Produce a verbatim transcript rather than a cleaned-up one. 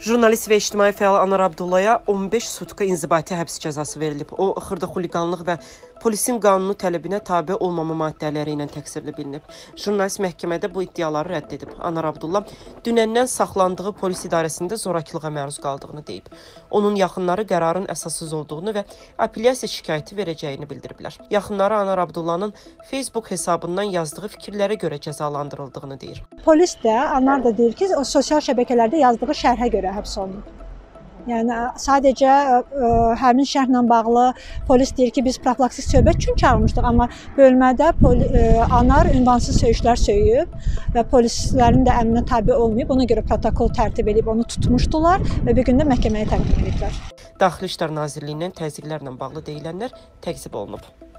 Jurnalist və ictimai fəal Anar Abdullaya on beş sutka inzibati həbs cəzası verilib. O, xırda xuliqanlıq və polisin qanunu tələbinə tabe olmama maddələri ilə təqsirli bilinib. Jurnalist məhkəmədə bu iddiaları rədd edib. Anar Abdullah dünəndən saxlandığı polis idarəsində zorakılığa məruz qaldığını deyib. Onun yaxınları qərarın əsassız olduğunu və apellyasiya şikayəti verəcəyini bildiriblər. Yaxınları Anar Abdullah'ın Facebook hesabından yazdığı fikirlərə görə cəzalandırıldığını deyir. Polis də, Anar da deyir ki, o sosial şəbəkələrdə yazdığı şərhə görə həbs olunub. Yəni sadəcə ə, həmin şərhlə bağlı polis deyir ki, biz profilaktik söhbət üçün çağırmışdıq, amma bölmədə poli, ə, Anar ünvansız söyüşlər söyüb və polislərin də əmrinə tabe olmayıb, ona görə protokol tərtib edib onu tutmuşdular və bir gün də məhkəməyə təqdim ediblər. Daxili İşlər Nazirliyindən təzyiqlərlə bağlı deyilənlər təqzib olunub.